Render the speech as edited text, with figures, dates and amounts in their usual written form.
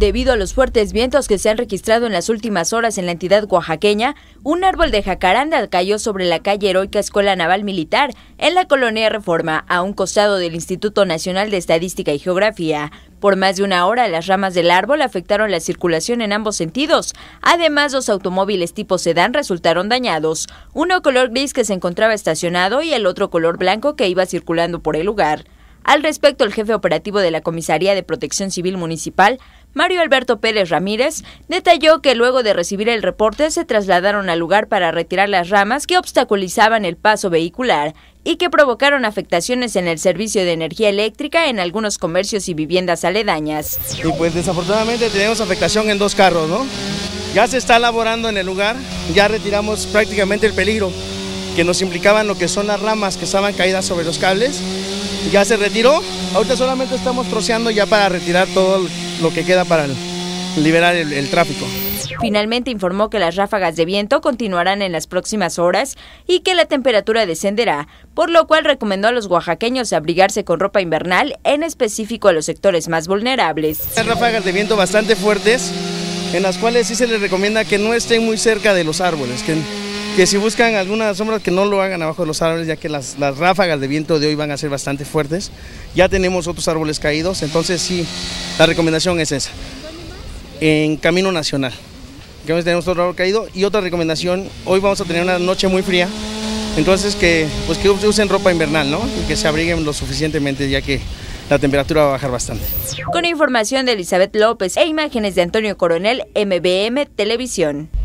Debido a los fuertes vientos que se han registrado en las últimas horas en la entidad oaxaqueña, un árbol de jacaranda cayó sobre la calle Heroica Escuela Naval Militar, en la colonia Reforma, a un costado del Instituto Nacional de Estadística y Geografía. Por más de una hora, las ramas del árbol afectaron la circulación en ambos sentidos. Además, 2 automóviles tipo sedán resultaron dañados, uno color gris que se encontraba estacionado y el otro color blanco que iba circulando por el lugar. Al respecto, el jefe operativo de la Comisaría de Protección Civil Municipal, Mario Alberto Pérez Ramírez, detalló que luego de recibir el reporte se trasladaron al lugar para retirar las ramas que obstaculizaban el paso vehicular y que provocaron afectaciones en el servicio de energía eléctrica en algunos comercios y viviendas aledañas. Y pues desafortunadamente tenemos afectación en 2 carros, ¿no? Ya se está elaborando en el lugar, ya retiramos prácticamente el peligro que nos implicaban lo que son las ramas que estaban caídas sobre los cables. Ya se retiró, ahorita solamente estamos troceando ya para retirar todo lo que queda para liberar el tráfico. Finalmente informó que las ráfagas de viento continuarán en las próximas horas y que la temperatura descenderá, por lo cual recomendó a los oaxaqueños abrigarse con ropa invernal, en específico a los sectores más vulnerables. Hay ráfagas de viento bastante fuertes, en las cuales sí se les recomienda que no estén muy cerca de los árboles, que si buscan alguna sombra que no lo hagan abajo de los árboles, ya que las ráfagas de viento de hoy van a ser bastante fuertes. Ya tenemos otros árboles caídos, entonces sí, la recomendación es esa. En Camino Nacional, que tenemos otro árbol caído, y otra recomendación, hoy vamos a tener una noche muy fría, entonces que usen ropa invernal, ¿no? Y que se abriguen lo suficientemente, ya que la temperatura va a bajar bastante. Con información de Elizabeth López e imágenes de Antonio Coronel, MBM Televisión.